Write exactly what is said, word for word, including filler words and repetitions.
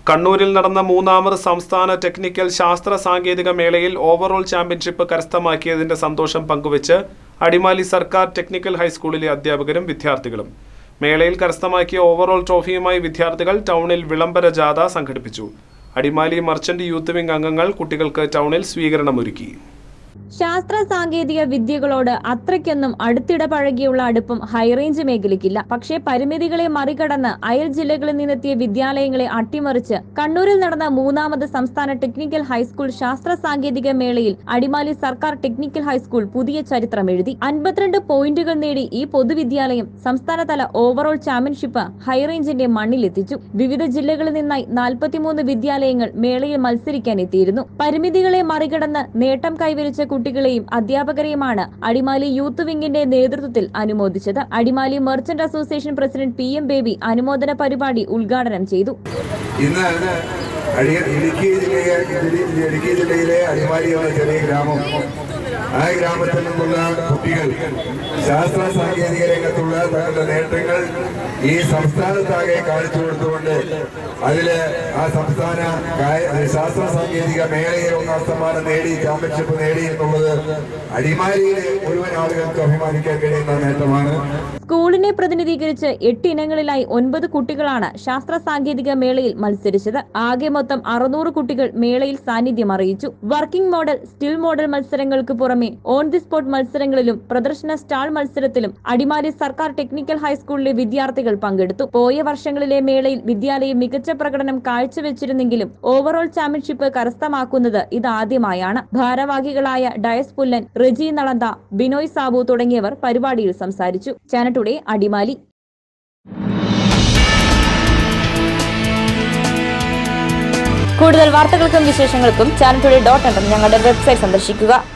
കണ്ണൂരിൽ നടന്ന മൂന്നാമത് സംസ്ഥാന ടെക്നിക്കൽ ശാസ്ത്ര സാങ്കേതിക മേളയിൽ ഓവറോൾ ചാമ്പ്യൻഷിപ്പ് കരസ്ഥമാക്കിയതിന്റെ സന്തോഷം പങ്കുവച്ച് അടിമാലി സർക്കാർ ടെക്നിക്കൽ ഹൈസ്കൂളിലെ അധ്യാപകരും വിദ്യാർത്ഥികളും. മേളയിൽ കരസ്ഥമാക്കിയ ഓവറോൾ ട്രോഫിയുമായി വിദ്യാർത്ഥികൾ ടൗണിൽ വിളംബര ജാഥ സംഘടിപ്പിച്ചു. അടിമാലി മർച്ചന്റ് യൂത്ത് വിംഗ് അംഗങ്ങൾ കുട്ടികൾക്ക് ടൗണിൽ സ്വീകരണമൊരുക്കി. ശാസ്ത്ര സാങ്കേതിക വിദ്യകളോട് അത്രയ്ക്കൊന്നും അടുത്തിട പഴകിയുള്ള അടുപ്പം ഹൈറേഞ്ച് മേഖലയ്ക്കില്ല. പക്ഷേ പരിമിതികളെ മറികടന്ന് അയൽ ജില്ലകളിൽ നിന്നെത്തിയ വിദ്യാലയങ്ങളെ അട്ടിമറിച്ച് കണ്ണൂരിൽ നടന്ന മൂന്നാമത് സംസ്ഥാന ടെക്നിക്കൽ ഹൈസ്കൂൾ ശാസ്ത്ര സാങ്കേതിക മേളയിൽ അടിമാലി സർക്കാർ ടെക്നിക്കൽ ഹൈസ്കൂൾ പുതിയ ചരിത്രം എഴുതി. അൻപത്തിരണ്ട് പോയിന്റുകൾ നേടി ഈ പൊതുവിദ്യാലയം സംസ്ഥാനതല ഓവറോൾ ചാമ്പ്യൻഷിപ്പ് ഹൈറേഞ്ചിന്റെ മണ്ണിലെത്തിച്ചു. വിവിധ ജില്ലകളിൽ നിന്നായി നാൽപ്പത്തിമൂന്ന് വിദ്യാലയങ്ങൾ മേളയിൽ മത്സരിക്കാൻ എത്തിയിരുന്നു. പരിമിതികളെ മറികടന്ന് നേട്ടം കൈവരിച്ച കുട്ടികളെയും അധ്യാപകരെയുമാണ് അടിമാലി യൂത്ത് വിംഗിന്റെ നേതൃത്വത്തിൽ അനുമോദിച്ചത്. Adimali merchant association president P M Baby അനുമോദന പരിപാടി ഉദ്ഘാടനം ചെയ്തു. ഇന്ന് ഇടുക്കി ജില്ലയിലെ അടിമാലി എന്ന ചെറിയ ഗ്രാമം, ആ ഗ്രാമത്തിൽ നിന്നുള്ള കുട്ടികൾ ശാസ്ത്ര സാങ്കേതിക രംഗത്തുള്ള തങ്ങളുടെ നേട്ടങ്ങൾ ഈ സംസ്ഥാനത്താകെ കാണിച്ചു കൊടുത്തുകൊണ്ട് അതില് ആ സംസ്ഥാന ശാസ്ത്ര സാങ്കേതിക മേളയിൽ ഒന്നാം സമ്മാനം നേടി ചാമ്പ്യൻഷിപ്പ് നേടി എന്നുള്ളത് അടിമാലിയിലെ മുഴുവൻ ആളുകൾക്ക് അഭിമാനിക്കാൻ കഴിയുന്ന നേട്ടമാണ്. സ്കൂളിനെ പ്രതിനിധീകരിച്ച് എട്ട് ഇനങ്ങളിലായി ഒൻപത് കുട്ടികളാണ് ശാസ്ത്ര സാങ്കേതിക മേളയിൽ മത്സരിച്ചത്. ആകെ മൊത്തം അറുന്നൂറ് കുട്ടികൾ മേളയിൽ സാന്നിധ്യം അറിയിച്ചു. വർക്കിംഗ് മോഡൽ, സ്റ്റിൽ മോഡൽ മത്സരങ്ങൾക്ക് പുറമെ ഓൺ ദി സ്പോട്ട് മത്സരങ്ങളിലും പ്രദർശന സ്റ്റാൾ മത്സരത്തിലും അടിമാലി സർക്കാർ ടെക്നിക്കൽ ഹൈസ്കൂളിലെ വിദ്യാർത്ഥികൾ പങ്കെടുത്തു. പോയ വർഷങ്ങളിലെ മേളയിൽ വിദ്യാലയം മികച്ച പ്രകടനം കാഴ്ചവെച്ചിരുന്നെങ്കിലും ഓവറോൾ ചാമ്പ്യൻഷിപ്പ് കരസ്ഥമാക്കുന്നത് ഇതാദ്യമായാണ്. ഭാരവാഹികളായ ഡയസ് പുല്ലൻ, റെജി നളന്ത, ബിനോയ് സാബു തുടങ്ങിയവർ പരിപാടിയിൽ സംസാരിച്ചു. Channel today Adimali. കൂടുതൽ വാർത്തകൾക്കും വിശേഷങ്ങൾക്കും ചാനൽ ടുഡേ ഡോട്ട് ഇൻ ഞങ്ങളുടെ വെബ്സൈറ്റ് സന്ദർശിക്കുക.